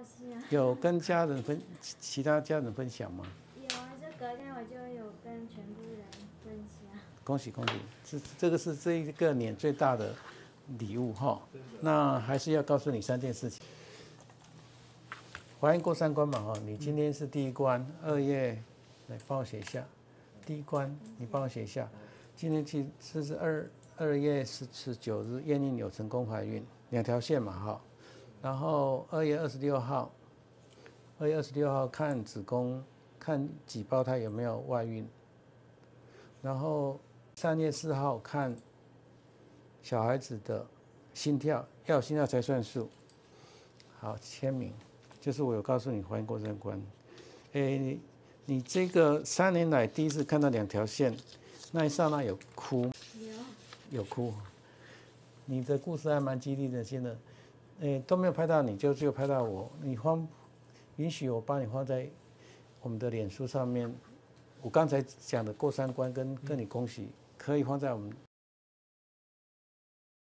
是啊。 有跟其他家人分享吗？ 有啊，就隔天我就有跟全部人分享。 恭喜恭喜！这个是这一个年最大的礼物哈。那还是要告诉你3件事情。华阴过3关嘛哈，你今天是第1关，2月来帮我写一下。第1关你帮我写一下。今天这是2月19日，验孕有成功怀孕，2条线嘛哈。然后2月26号看子宫，看几胞胎有没有外孕。然后3月4号看小孩子的心跳，要有心跳才算数。好，签名，就是我有告诉你怀孕过3关。你这个3年来第一次看到2条线，那一刹那有哭？有哭。你的故事还蛮激励人心的。都没有拍到你，就只有拍到我。你允许我帮你放在我们的脸书上面。我刚才讲的过3关跟你恭喜，可以放在我们